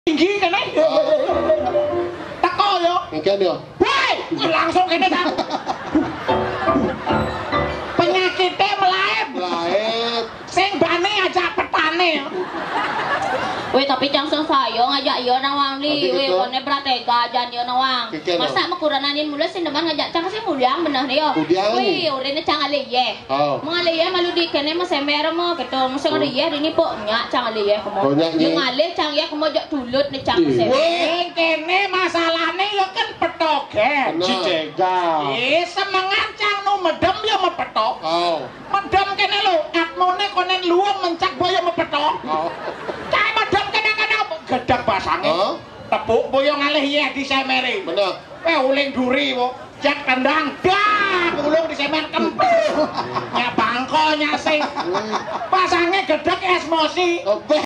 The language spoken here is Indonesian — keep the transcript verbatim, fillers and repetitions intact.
tinggi kene. Teko yo. Ngene yo. Woi, langsung kene ta. Penyakite melaep. Melaep. Sing bane aja petane. Weh tapi langsung sayo ngajak yo nang wang li, weh kone pratega jan yo nang wang. Masa makurananin mula sing deman ngajak cang sing mulyang bener yo. Weh urene cang ale ye. Mong ale ye malu di kene mas emer mo keto mong ale ye dini po nyak cang ale ye kemo. Yung ale cang ye kemo jak tulut ni cang se. Weh kene masalahne yo kan petoge. Cicega. Eh semangat cang no medem yo mepetok. Oh. Medem kene lo atmone konen luwung mencak boyo mepetok. Oh. Cai medem gedang pasange huh? Tepuk boyo ngalih ye di semere bener eh uling duri kok jak tendang dah ulung di semen kempes nya bangko nya sing pasange gedeg esmosi